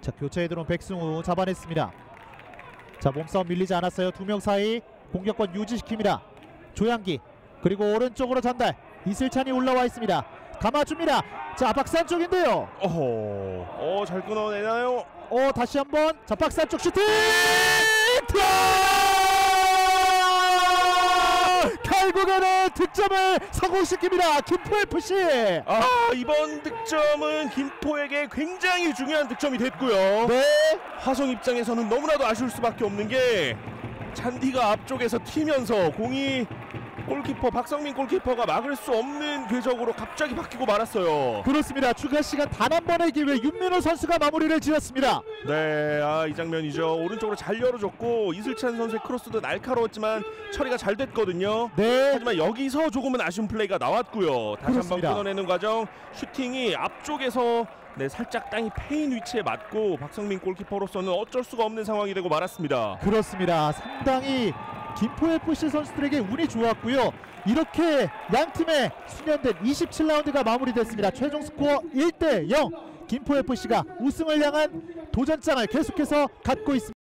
자, 교체에 들어온 백승우 잡아냈습니다. 자, 몸싸움 밀리지 않았어요. 두 명 사이 공격권 유지시킵니다. 조양기 그리고 오른쪽으로 전달. 이슬찬이 올라와 있습니다. 감아줍니다. 자, 박스 안쪽인데요. 잘 끊어내나요? 다시 한번. 자, 박스 안쪽 슈팅! 결국에는 득점을 성공시킵니다. 김포FC. 이번 득점은 김포에게 굉장히 중요한 득점이 됐고요. 네. 화성 입장에서는 너무나도 아쉬울 수밖에 없는 게 잔디가 앞쪽에서 튀면서 공이 골키퍼 박성민 골키퍼가 막을 수 없는 궤적으로 갑자기 바뀌고 말았어요. 그렇습니다. 추가 시간 단 한 번의 기회 윤민호 선수가 마무리를 지었습니다. 네, 이 장면이죠. 오른쪽으로 잘 열어줬고 이슬찬 선수의 크로스도 날카로웠지만 처리가 잘 됐거든요. 네. 하지만 여기서 조금은 아쉬운 플레이가 나왔고요. 다시 그렇습니다. 한번 끊어내는 과정. 슈팅이 앞쪽에서 살짝 땅이 패인 위치에 맞고 박성민 골키퍼로서는 어쩔 수가 없는 상황이 되고 말았습니다. 그렇습니다. 상당히 김포FC 선수들에게 운이 좋았고요. 이렇게 양팀의 수년된 27라운드가 마무리됐습니다. 최종 스코어 1대0. 김포FC가 우승을 향한 도전장을 계속해서 갖고 있습니다.